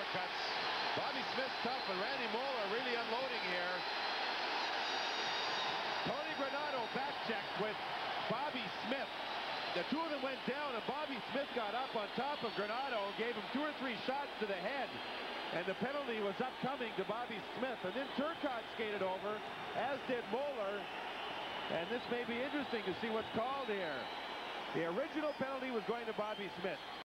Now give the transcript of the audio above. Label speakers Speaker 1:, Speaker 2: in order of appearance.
Speaker 1: uppercuts. Bobby Smith's tough, and Randy Moller really unloading here. Tony Granato back-checked with Bobby Smith. The two of them went down, and Bobby Smith got up on top of Granato and gave him 2 or 3 shots to the head. And the penalty was upcoming to Bobby Smith. And then Turcotte skated over, as did Moller. And this may be interesting to see what's called here. The original penalty was going to Bobby Smith.